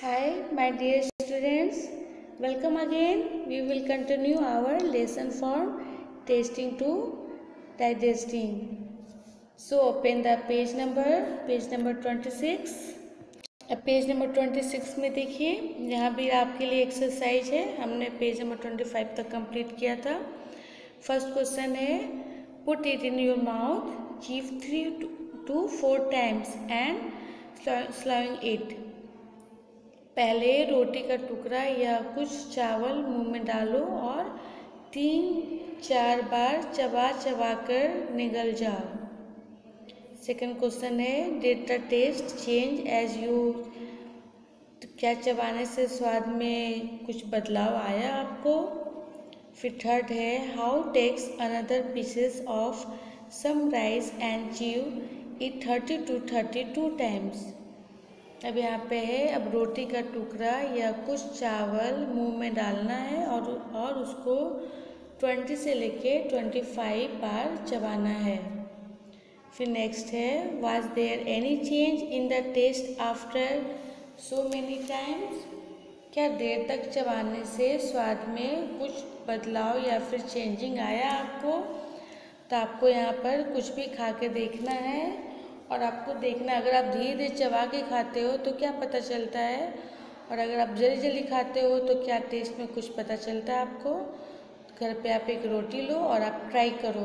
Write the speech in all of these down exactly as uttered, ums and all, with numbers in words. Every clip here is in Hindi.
Hi, my dear students. Welcome again. We will continue our lesson from tasting to digesting. So open the page number, page number twenty-six. अब पेज नंबर छब्बीस में देखिए, यहाँ भी आपके लिए एक्सरसाइज है. हमने पेज नंबर पच्चीस तक कंप्लीट किया था. फर्स्ट क्वेश्चन है, put it in your mouth, chew three to four times and swallowing it. पहले रोटी का टुकड़ा या कुछ चावल मुंह में डालो और तीन चार बार चबा चबा कर निगल जाओ. सेकंड क्वेश्चन है, did the taste change as you. क्या चबाने से स्वाद में कुछ बदलाव आया आपको. फिर थर्ड है, how takes another pieces of some rice and chew it thirty two thirty two times. अब यहाँ पे है, अब रोटी का टुकड़ा या कुछ चावल मुंह में डालना है और और उसको बीस से लेके पच्चीस बार चबाना है. फिर नेक्स्ट है, was there any change in the taste after so many times. क्या देर तक चबाने से स्वाद में कुछ बदलाव या फिर चेंजिंग आया आपको. तो आपको यहाँ पर कुछ भी खा के देखना है और आपको देखना, अगर आप धीरे धीरे चबा के खाते हो तो क्या पता चलता है, और अगर आप जल्दी जल्दी खाते हो तो क्या टेस्ट में कुछ पता चलता है आपको. घर पे आप एक रोटी लो और आप ट्राई करो.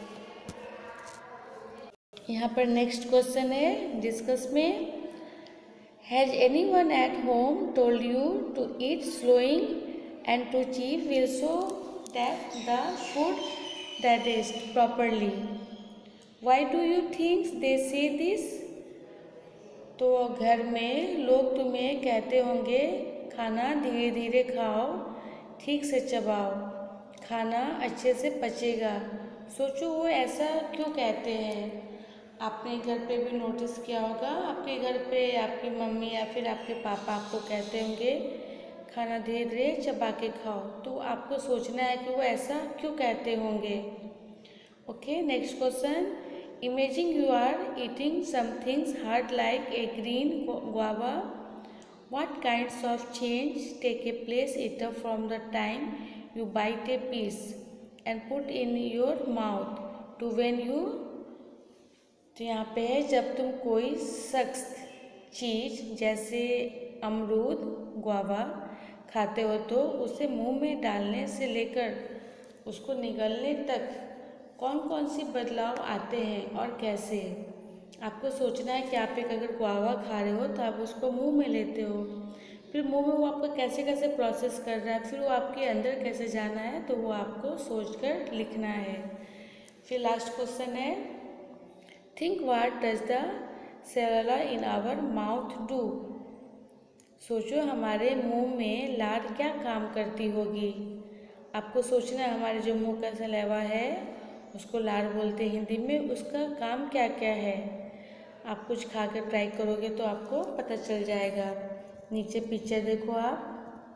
यहाँ पर नेक्स्ट क्वेश्चन है डिस्कस में, has anyone at home told you to eat slowing and to chew well so that the food digest properly. Why do you think they say this? तो घर में लोग तुम्हें कहते होंगे, खाना धीरे धीरे खाओ, ठीक से चबाओ, खाना अच्छे से पचेगा. सोचो वो ऐसा क्यों कहते हैं. आपने घर पे भी नोटिस किया होगा, आपके घर पे आपकी मम्मी या फिर आपके पापा आपको कहते होंगे खाना धीरे धीरे चबा के खाओ. तो आपको सोचना है कि वो ऐसा क्यों कहते होंगे. Okay, next question, imagine you are eating some things hard like a green guava. What kinds of change take a place either from the time you bite a piece and put in your mouth to when you. तो यहाँ पे है, जब तुम कोई सख्त चीज़ जैसे अमरूद गुआवा खाते हो तो उसे मुंह में डालने से लेकर उसको निगलने तक कौन कौन सी बदलाव आते हैं और कैसे. आपको सोचना है कि आप एक अगर गुआवा खा रहे हो तो आप उसको मुंह में लेते हो, फिर मुंह में वो आपको कैसे कैसे प्रोसेस कर रहा है, फिर वो आपके अंदर कैसे जाना है, तो वो आपको सोचकर लिखना है. फिर लास्ट क्वेश्चन है, think what does the saliva in our mouth do. सोचो हमारे मुंह में लार क्या काम करती होगी. आपको सोचना है, हमारे जो मुंह का सलेवा है उसको लार बोलते हैं हिंदी में, उसका काम क्या क्या है. आप कुछ खा कर ट्राई करोगे तो आपको पता चल जाएगा. नीचे पिक्चर देखो आप.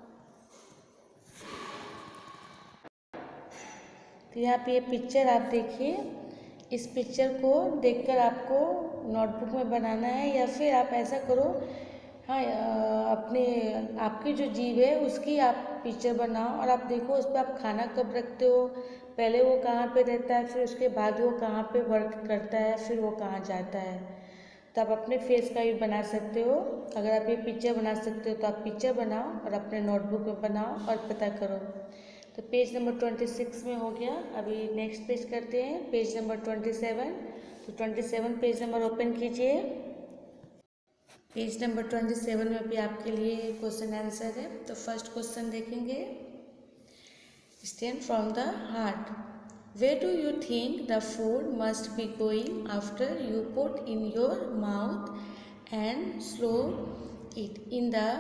तो यहाँ पे ये पिक्चर आप देखिए, इस पिक्चर को देखकर आपको नोटबुक में बनाना है, या फिर आप ऐसा करो, हाँ अपने आपकी जो जीभ है उसकी आप पिक्चर बनाओ और आप देखो उस पर आप खाना कब रखते हो, पहले वो कहाँ पे रहता है, फिर उसके बाद वो कहाँ पे वर्क करता है, फिर वो कहाँ जाता है. तो आप अपने फेस का भी बना सकते हो. अगर आप ये पिक्चर बना सकते हो तो आप पिक्चर बनाओ और अपने नोटबुक में बनाओ और पता करो. तो पेज नंबर छब्बीस में हो गया. अभी नेक्स्ट पेज करते हैं, पेज नंबर सत्ताईस. तो सत्ताईस पेज नंबर ओपन कीजिए. पेज नंबर सत्ताईस में भी आपके लिए क्वेश्चन आंसर है. तो फर्स्ट क्वेश्चन देखेंगे, stand from the heart. Where do you think the food must be going after you put in your mouth and slow it. In the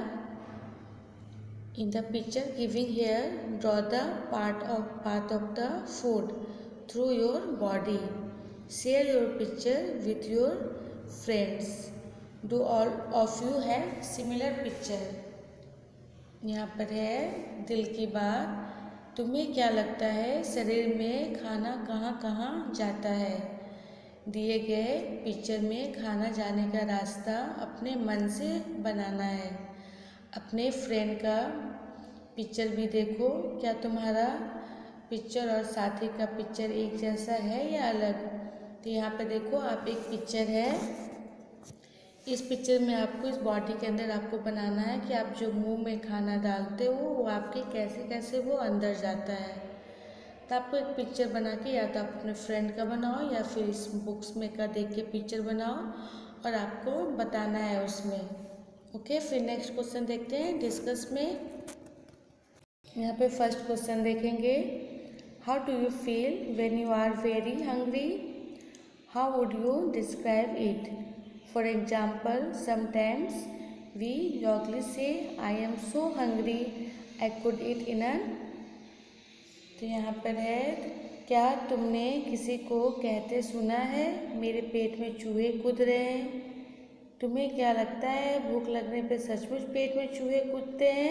in the picture giving here, draw the part of path of the food through your body. Share your picture with your friends. Do all of you have similar picture. यहाँ पर है दिल की बात, तुम्हें क्या लगता है शरीर में खाना कहाँ कहाँ जाता है. दिए गए पिक्चर में खाना जाने का रास्ता अपने मन से बनाना है. अपने फ्रेंड का पिक्चर भी देखो, क्या तुम्हारा पिक्चर और साथी का पिक्चर एक जैसा है या अलग। तो यहाँ पे देखो आप एक पिक्चर है, इस पिक्चर में आपको इस बॉडी के अंदर आपको बनाना है कि आप जो मुंह में खाना डालते हो वो आपके कैसे कैसे वो अंदर जाता है। तो आपको एक पिक्चर बना के या तो आप अपने फ्रेंड का बनाओ या फिर इस बुक्स में का देख के पिक्चर बनाओ और आपको बताना है उसमें। ओके, फिर नेक्स्ट क्वेश्चन देखते हैं डिस्कस में। यहाँ पे फर्स्ट क्वेश्चन देखेंगे, how do you feel when you are very hungry, how would you describe it. For example, sometimes we jokingly say I am so hungry I could eat in an. तो यहाँ पर है, क्या तुमने किसी को कहते सुना है मेरे पेट में चूहे कूद रहे हैं। तुम्हें क्या लगता है भूख लगने पे सचमुच पेट में चूहे कूदते हैं।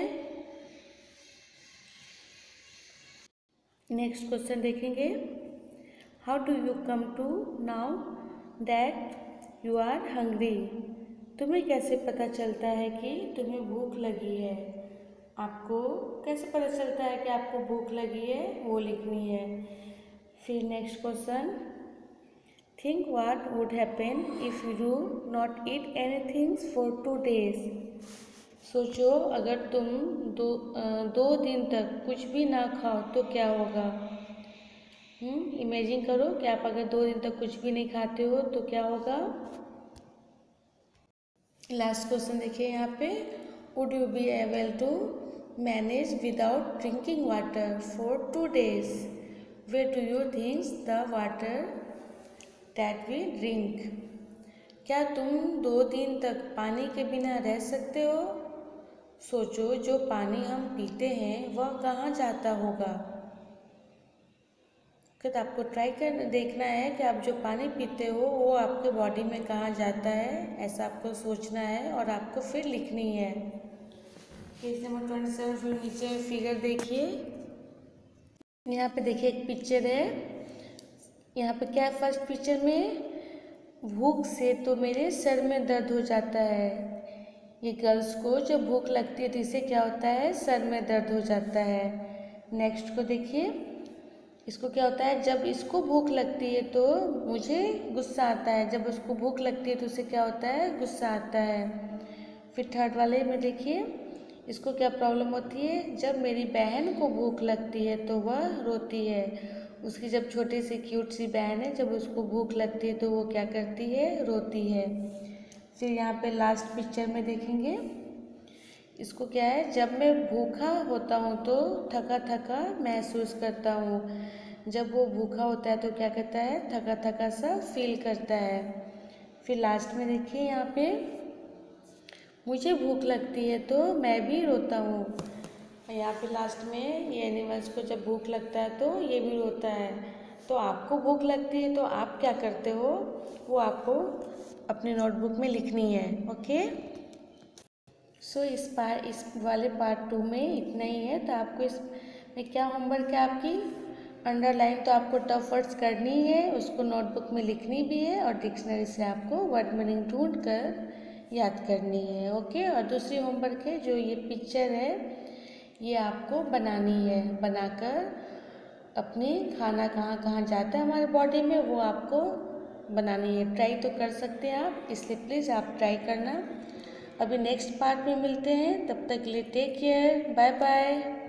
नेक्स्ट क्वेश्चन देखेंगे, how do you come to know that you are hungry. तुम्हें कैसे पता चलता है कि तुम्हें भूख लगी है। आपको कैसे पता चलता है कि आपको भूख लगी है, वो लिखनी है। फिर next question, think what would happen if you do not eat anything for two days. सोचो अगर तुम दो दो दिन तक कुछ भी ना खाओ तो क्या होगा। हम्म इमेजिन करो कि आप अगर दो दिन तक कुछ भी नहीं खाते हो तो क्या होगा। लास्ट क्वेश्चन देखिए यहाँ पे, would you be able to manage without drinking water for two days, where do you think the water that we drink. क्या तुम दो दिन तक पानी के बिना रह सकते हो। सोचो जो पानी हम पीते हैं वह कहाँ जाता होगा। तो आपको ट्राई कर देखना है कि आप जो पानी पीते हो वो आपके बॉडी में कहाँ जाता है, ऐसा आपको सोचना है और आपको फिर लिखनी है। पेज नंबर ट्वेंटी सेवन, फिर नीचे फिगर देखिए। यहाँ पे देखिए एक पिक्चर है, यहाँ पे क्या है फर्स्ट पिक्चर में, भूख से तो मेरे सर में दर्द हो जाता है। ये गर्ल्स को जब भूख लगती है तो इसे क्या होता है, सर में दर्द हो जाता है। नेक्स्ट को देखिए, इसको क्या होता है, जब इसको भूख लगती है तो मुझे गुस्सा आता है, जब उसको भूख लगती है तो उसे क्या होता है, गुस्सा आता है। फिर थर्ड वाले में देखिए, इसको क्या प्रॉब्लम होती है, जब मेरी बहन को भूख लगती है तो वह रोती है। उसकी जब छोटी सी क्यूट सी बहन है, जब उसको भूख लगती है तो वो क्या करती है, रोती है। फिर यहाँ पे लास्ट पिक्चर में देखेंगे, इसको क्या है, जब मैं भूखा होता हूँ तो थका थका महसूस करता हूँ। जब वो भूखा होता है तो क्या करता है, थका थका सा फील करता है। फिर लास्ट में देखिए यहाँ पे, मुझे भूख लगती है तो मैं भी रोता हूँ। यहाँ पे लास्ट में ये एनिमल्स को जब भूख लगता है तो ये भी रोता है। तो आपको भूख लगती है तो आप क्या करते हो, वो आपको अपने नोटबुक में लिखनी है। ओके, सो so, इस पार्ट इस वाले पार्ट टू में इतना ही है। तो आपको इसमें क्या होमवर्क है, आपकी अंडरलाइन तो आपको टफ वर्ड्स करनी है, उसको नोटबुक में लिखनी भी है और डिक्शनरी से आपको वर्ड मीनिंग ढूंढ कर याद करनी है। ओके, और दूसरी होमवर्क है जो ये पिक्चर है ये आपको बनानी है, बनाकर अपने खाना कहाँ कहाँ जाता है हमारे बॉडी में वो आपको बनानी है। ट्राई तो कर सकते हैं आप, इसलिए प्लीज़ आप ट्राई करना। अभी नेक्स्ट पार्ट में मिलते हैं, तब तक के लिए टेक केयर, बाय बाय।